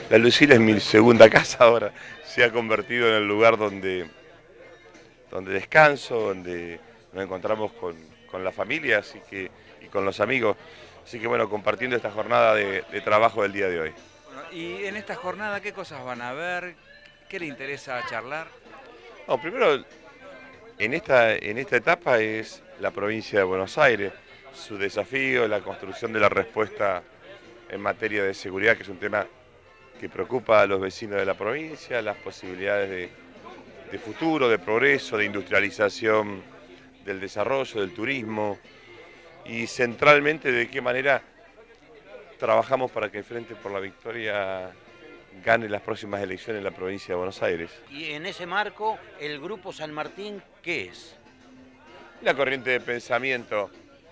La Lucila es mi segunda casa ahora, se ha convertido en el lugar donde descanso, donde nos encontramos con la familia y con los amigos. Así que bueno, compartiendo esta jornada de trabajo del día de hoy. Bueno, y en esta jornada, ¿qué cosas van a ver? ¿Qué le interesa charlar? No, primero, en esta etapa es la provincia de Buenos Aires, su desafío, la construcción de la respuesta en materia de seguridad, que es un tema que preocupa a los vecinos de la provincia, las posibilidades de futuro, de progreso, de industrialización del desarrollo, del turismo y centralmente de qué manera trabajamos para que el Frente por la Victoria gane las próximas elecciones en la provincia de Buenos Aires. Y en ese marco, el Grupo San Martín, ¿qué es? La corriente de pensamiento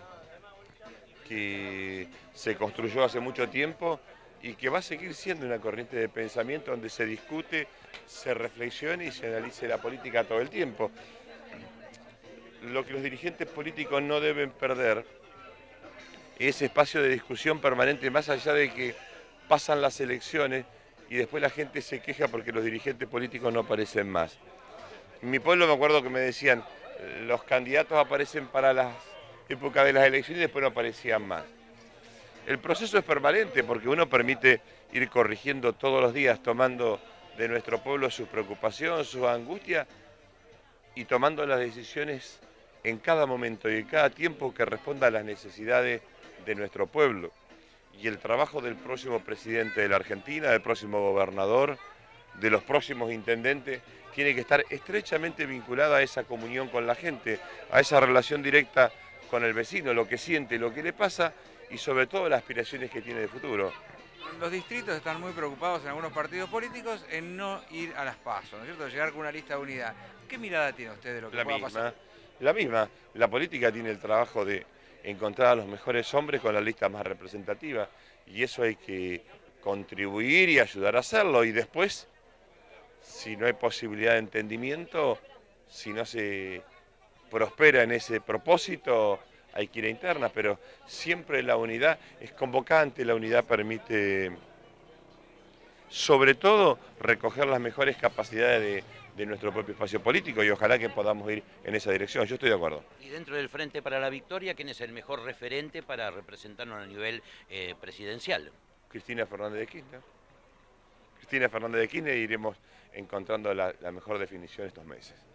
que se construyó hace mucho tiempo y que va a seguir siendo una corriente de pensamiento donde se discute, se reflexione y se analice la política todo el tiempo. Lo que los dirigentes políticos no deben perder es espacio de discusión permanente, más allá de que pasan las elecciones y después la gente se queja porque los dirigentes políticos no aparecen más. En mi pueblo me acuerdo que me decían, los candidatos aparecen para las épocas de las elecciones y después no aparecían más. El proceso es permanente porque uno permite ir corrigiendo todos los días, tomando de nuestro pueblo su preocupación, su angustia y tomando las decisiones en cada momento y en cada tiempo que responda a las necesidades de nuestro pueblo. Y el trabajo del próximo presidente de la Argentina, del próximo gobernador, de los próximos intendentes, tiene que estar estrechamente vinculada a esa comunión con la gente, a esa relación directa con el vecino, lo que siente, lo que le pasa y sobre todo las aspiraciones que tiene de futuro. Los distritos están muy preocupados en algunos partidos políticos en no ir a las PASO, ¿no es cierto? Llegar con una lista de unidad. ¿Qué mirada tiene usted de lo que La pueda pasar? misma, la misma. La política tiene el trabajo de encontrar a los mejores hombres con la lista más representativa y eso hay que contribuir y ayudar a hacerlo y después, si no hay posibilidad de entendimiento, si no se prospera en ese propósito, hay que ir a internas, pero siempre la unidad es convocante, la unidad permite sobre todo recoger las mejores capacidades de nuestro propio espacio político y ojalá que podamos ir en esa dirección. Yo estoy de acuerdo. Y dentro del Frente para la Victoria, ¿quién es el mejor referente para representarnos a nivel presidencial? Cristina Fernández de Kirchner. Cristina Fernández de Kirchner iremos encontrando la mejor definición estos meses.